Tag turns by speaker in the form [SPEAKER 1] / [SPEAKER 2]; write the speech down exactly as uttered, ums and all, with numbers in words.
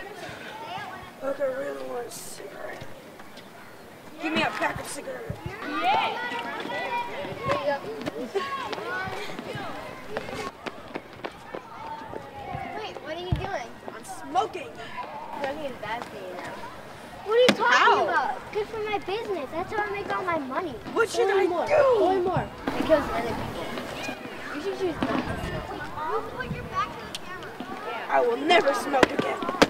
[SPEAKER 1] Look, I really want a cigarette. Give me a pack of cigarettes.
[SPEAKER 2] Yeah.
[SPEAKER 3] Wait, what are you doing?
[SPEAKER 1] I'm smoking.
[SPEAKER 3] Smoking is bad for you now. What are you talking
[SPEAKER 1] How?
[SPEAKER 3] about? Good for my business. That's how I make all my money.
[SPEAKER 1] What should
[SPEAKER 3] Only
[SPEAKER 1] I
[SPEAKER 3] more.
[SPEAKER 1] do?
[SPEAKER 3] Only more. It kills other people. You should choose not to smoke.
[SPEAKER 2] Put your back to the camera.
[SPEAKER 1] I will never smoke again.